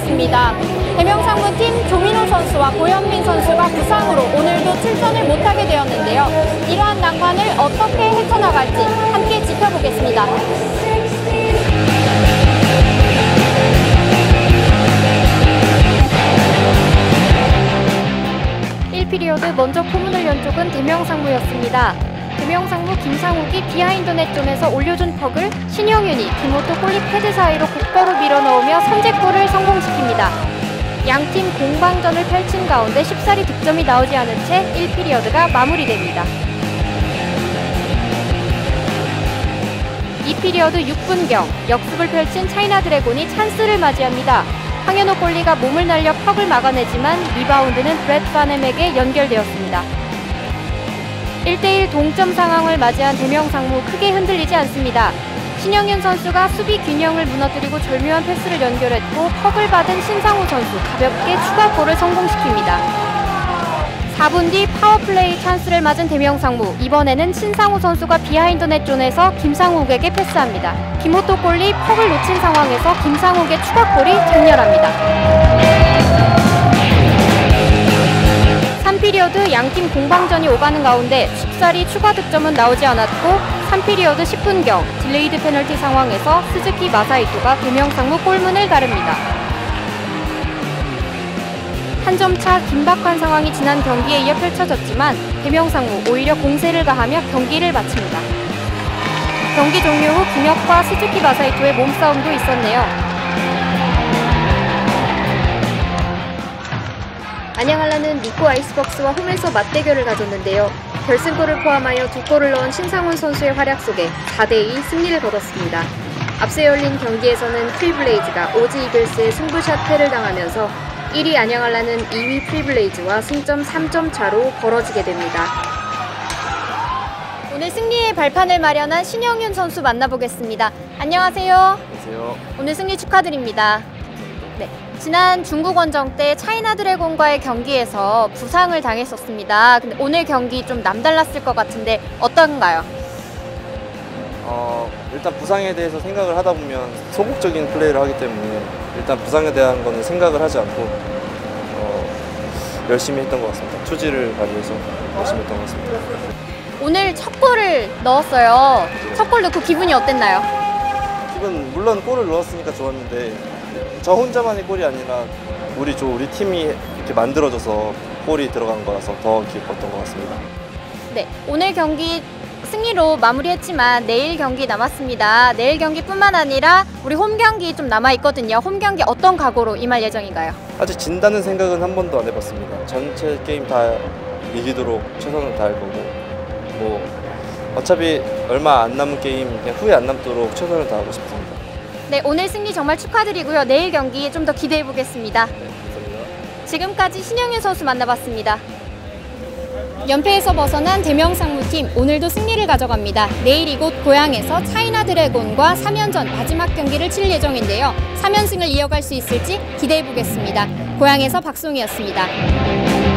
있습니다. 대명상무팀 조민호 선수와 고현민 선수가 부상으로 오늘도 출전을 못하게 되었는데요. 이러한 난관을 어떻게 헤쳐나갈지 함께 지켜보겠습니다. 1피리어드 먼저 포문을 연 쪽은 대명상무였습니다. 대명상무 김상욱이 비하인드넷 존에서 올려준 퍽을 신영윤이 김호토 골리 패드 사이로 곧바로 밀어넣으며 선제골을 성공시킵니다. 양팀 공방전을 펼친 가운데 쉽사리 득점이 나오지 않은 채 1피리어드가 마무리됩니다. 2피리어드 6분경 역습을 펼친 차이나 드래곤이 찬스를 맞이합니다. 황현호 골리가 몸을 날려 퍽을 막아내지만 리바운드는 브렛 파넴에게 연결되었습니다. 1대1 동점 상황을 맞이한 대명상무 크게 흔들리지 않습니다. 신영윤 선수가 수비 균형을 무너뜨리고 절묘한 패스를 연결했고 퍽을 받은 신상우 선수 가볍게 추가골을 성공시킵니다. 4분 뒤 파워플레이 찬스를 맞은 대명상무, 이번에는 신상우 선수가 비하인드넷 존에서 김상욱에게 패스합니다. 김호토 골리 퍽을 놓친 상황에서 김상욱의 추가골이 장렬합니다. 3피리어드 양팀 공방전이 오가는 가운데 쉽사리 추가 득점은 나오지 않았고 3피리어드 10분경 딜레이드 페널티 상황에서 스즈키 마사이토가 대명상무 골문을 가릅니다. 한 점 차 긴박한 상황이 지난 경기에 이어 펼쳐졌지만 대명상무 오히려 공세를 가하며 경기를 마칩니다. 경기 종료 후 김혁과 스즈키 마사이토의 몸싸움도 있었네요. 안양알라는 니코 아이스박스와 홈에서 맞대결을 가졌는데요. 결승골을 포함하여 2골을 넣은 신상훈 선수의 활약 속에 4대2 승리를 거뒀습니다. 앞서 열린 경기에서는 트리블레이즈가 오지 이글스의 승부샷 패를 당하면서 1위 안양알라는 2위 트리블레이즈와 승점 3점 차로 벌어지게 됩니다. 오늘 승리의 발판을 마련한 신영윤 선수 만나보겠습니다. 안녕하세요. 안녕하세요. 오늘 승리 축하드립니다. 네, 지난 중국 원정 때 차이나 드래곤과의 경기에서 부상을 당했었습니다. 근데 오늘 경기 좀 남달랐을 것 같은데 어떤가요? 일단 부상에 대해서 생각을 하다 보면 소극적인 플레이를 하기 때문에 일단 부상에 대한 거는 생각을 하지 않고 열심히 했던 것 같습니다. 투지를 발휘해서 열심히 했던 것 같습니다. 오늘 첫 골을 넣었어요. 첫 골 넣고 기분이 어땠나요? 기분, 물론 골을 넣었으니까 좋았는데 저 혼자만의 골이 아니라 우리 팀이 이렇게 만들어져서 골이 들어간 거라서 더 기뻤던 것 같습니다. 네, 오늘 경기 승리로 마무리했지만 내일 경기 남았습니다. 내일 경기뿐만 아니라 우리 홈 경기 좀 남아있거든요. 홈 경기 어떤 각오로 임할 예정인가요? 아직 진다는 생각은 한 번도 안 해봤습니다. 전체 게임 다 이기도록 최선을 다할 거고 뭐 어차피 얼마 안 남은 게임 그냥 후회 안 남도록 최선을 다하고 싶습니다. 네, 오늘 승리 정말 축하드리고요. 내일 경기 좀 더 기대해 보겠습니다. 네, 감사합니다. 지금까지 신영윤 선수 만나봤습니다. 연패에서 벗어난 대명상무팀 오늘도 승리를 가져갑니다. 내일 이곳 고향에서 차이나 드래곤과 3연전 마지막 경기를 치를 예정인데요. 3연승을 이어갈 수 있을지 기대해 보겠습니다. 고향에서 박송이었습니다.